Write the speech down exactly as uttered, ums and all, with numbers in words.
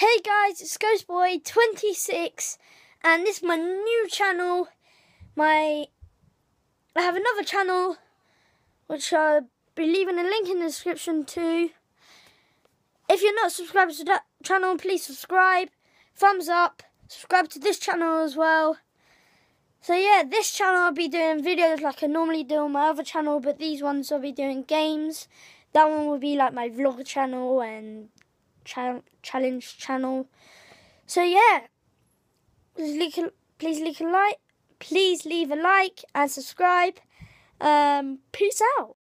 Hey guys, it's Ghostboy twenty-six, and this is my new channel. My I have another channel which I'll be leaving a link in the description to. If you're not subscribed to that channel, please subscribe, thumbs up, subscribe to this channel as well. So yeah, this channel I'll be doing videos like I normally do on my other channel, but these ones I'll be doing games. That one will be like my vlog channel and Cha challenge channel. So yeah, please leave a, please leave a like, please leave a like and subscribe. Um, peace out.